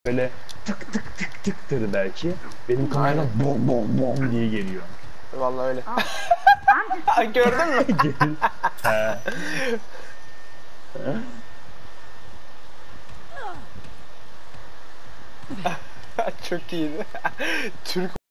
böyle tık tık tık tıktır belki. Benim kamerada bom bom bom diye geliyor. Vallahi öyle. Gördün mü? He. Çok iyiydi. Türk